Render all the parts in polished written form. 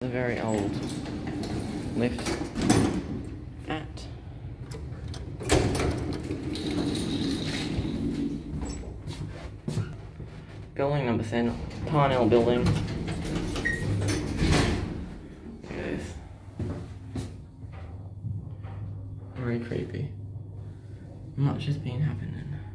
A very old lift at building number 10, Parnell building. Look at this. Very creepy. Much has been happening.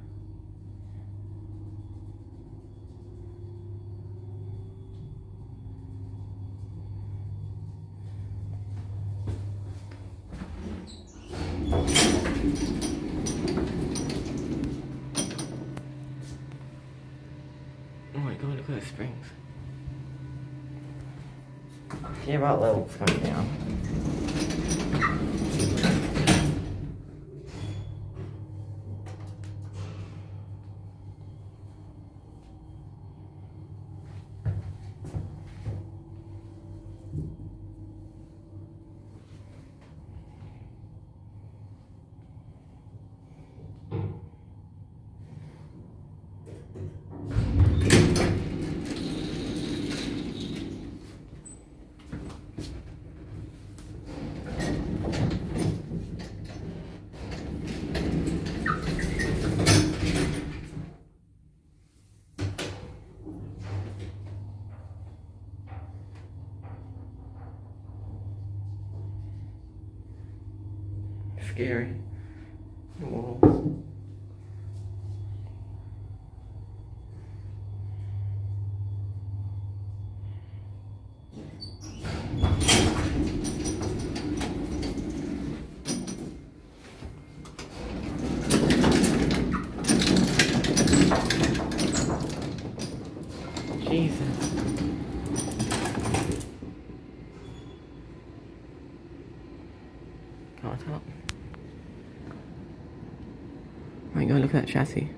Oh my god, look at those springs. Yeah, about levels going down. Scary. Walls. Jesus. Can't tell. Oh my god, look at that chassis.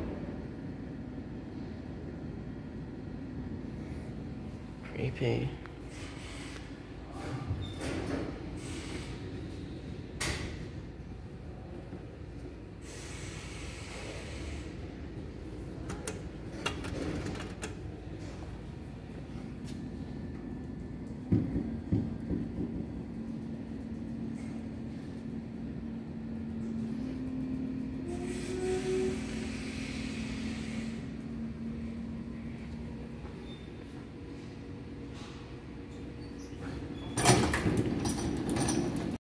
Creepy.